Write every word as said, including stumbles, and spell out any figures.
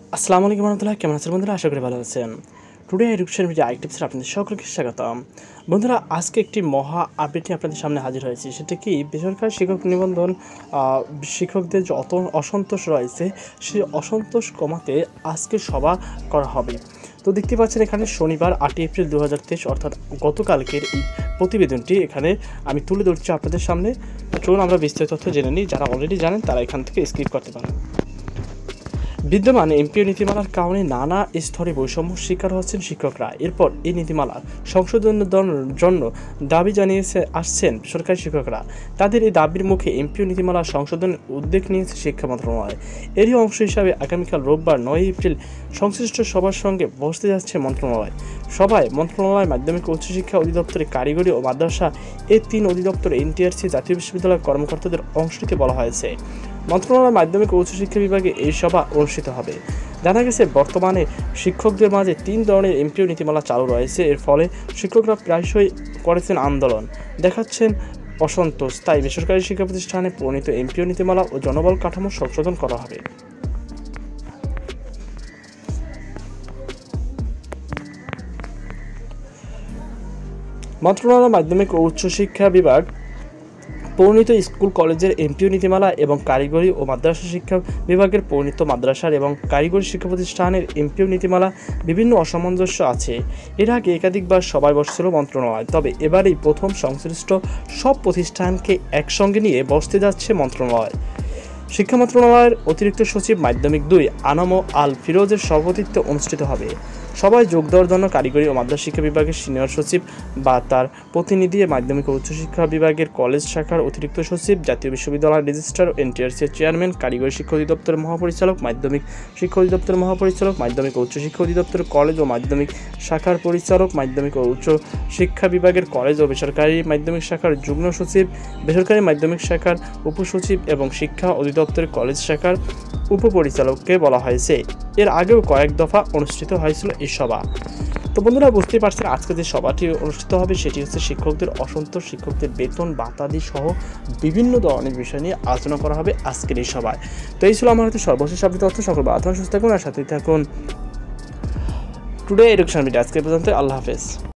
আসসালামু আলাইকুম রহমতুল্লাহ, কেমন আছেন বন্ধুরা? আশা করি ভালো আছেন। টুডে এডুকেশন ভিডিও আই টিপসে আপনাদের সকলকে স্বাগতম। বন্ধুরা, আজকে একটি মহা আপডেট নিয়ে আপনাদের সামনে হাজির হয়েছি। সেটা কি, বেসরকারি শিক্ষক নিবন্ধন শিক্ষকদের যে অত অসন্তোষ রয়েছে, সেই অসন্তোষ কমাতে আজকে সভা করা হবে। তো দেখতে পাচ্ছেন এখানে শনিবার আটই এপ্রিল দু হাজার তেইশ অর্থাৎ গতকালকের এই প্রতিবেদনটি এখানে আমি তুলে ধরছি আপনাদের সামনে। চলুন আমরা বিস্তারিত তথ্য জেনে নিই। যারা অলরেডি জানেন তারা এখান থেকে স্কিপ করতে পারেন। বিদ্যমান এমপিও নীতিমালার কারণে নানা স্তরে বৈষম্য শিকার হচ্ছেন শিক্ষকরা। এরপর এই নীতিমালা সংশোধনের জন্য দাবি জানিয়েছে আসছেন সরকারি শিক্ষকরা। তাদের এই দাবির মুখে এমপিও নীতিমালা সংশোধনের উদ্যোগ নিয়েছে শিক্ষা মন্ত্রণালয়। এরই অংশ হিসাবে আগামীকাল রোববার নয় এপ্রিল সংশ্লিষ্ট সবার সঙ্গে বসতে যাচ্ছে মন্ত্রণালয়। সভায় মন্ত্রণালয়, মাধ্যমিক ও উচ্চশিক্ষা অধিদপ্তরের কারিগরি ও মাদ্রাসা এই তিন অধিদপ্তর, এনটিআরসি, জাতীয় বিশ্ববিদ্যালয়ের কর্মকর্তাদের অংশ নিতে বলা হয়েছে। মন্ত্রণালয় মাধ্যমিক ও উচ্চশিক্ষা বিভাগে এই সভা অনুষ্ঠিত হবে। জানা গেছে, বর্তমানে শিক্ষকদের মাঝে তিন ধরনের এমপিও নীতিমালা চালু রয়েছে। এর ফলে শিক্ষকরা প্রায়শই করেছেন আন্দোলন, দেখাচ্ছেন অসন্তোষ। তাই বেসরকারি শিক্ষা প্রতিষ্ঠানে প্রণীত এমপিও নীতিমালা ও জনবল কাঠামো সংশোধন করা হবে। মন্ত্রণালয় মাধ্যমিক ও উচ্চশিক্ষা বিভাগ প্রণীত স্কুল কলেজের এমপিও নীতিমালা এবং কারিগরি ও মাদ্রাসা শিক্ষা বিভাগের প্রণীত মাদ্রাসার এবং কারিগরি শিক্ষা প্রতিষ্ঠানের এমপিও নীতিমালা বিভিন্ন অসামঞ্জস্য আছে। এর আগে একাধিকবার সভায় বসছিল মন্ত্রণালয়, তবে এবারেই প্রথম সংশ্লিষ্ট সব প্রতিষ্ঠানকে একসঙ্গে নিয়ে বসতে যাচ্ছে মন্ত্রণালয়। শিক্ষা মন্ত্রণালয়ের অতিরিক্ত সচিব মাধ্যমিক দুই আনাম আল ফিরোজের সভাপতিত্বে অনুষ্ঠিত হবে। সবাই যোগ দেওয়ার জন্য কারিগরি ও মাদ্রাসা শিক্ষা বিভাগের সিনিয়র সচিব বা তার প্রতিনিধি, মাধ্যমিক ও উচ্চশিক্ষা বিভাগের কলেজ শাখার অতিরিক্ত সচিব, জাতীয় বিশ্ববিদ্যালয়ের রেজিস্ট্রার, এনটিআরসির চেয়ারম্যান, কারিগরি শিক্ষা অধিদপ্তরের মহাপরিচালক, মাধ্যমিক শিক্ষা অধিদপ্তরের মহাপরিচালক, মাধ্যমিক ও উচ্চশিক্ষা অধিদপ্তরের কলেজ ও মাধ্যমিক শাখার পরিচালক, মাধ্যমিক ও উচ্চ শিক্ষা বিভাগের কলেজ ও বেসরকারি মাধ্যমিক শাখার যুগ্ম সচিব, বেসরকারি মাধ্যমিক শাখার উপসচিব এবং শিক্ষা অধিদপ্তরের কলেজ শাখার উপপরিচালককে বলা হয়েছে। এর আগেও কয়েক দফা অনুষ্ঠিত হয়েছিল এই সভা। তো বন্ধুরা, বুঝতেই পারছেন আজকে যে সভাটি অনুষ্ঠিত হবে সেটি হচ্ছে শিক্ষকদের অসন্তোষ, শিক্ষকদের বেতন বাতাদি সহ বিভিন্ন ধরনের বিষয় নিয়ে আলোচনা করা হবে আজকের এই সভায়। তো এই ছিল আমার হাতে সর্বশেষ আপডেট তথ্য। সকল বাধা সুস্থ থাকুন আর সাথে থাকুন টুডে এডুকেশন ভিডিও। আজকে পর্যন্ত, আল্লাহ হাফেজ।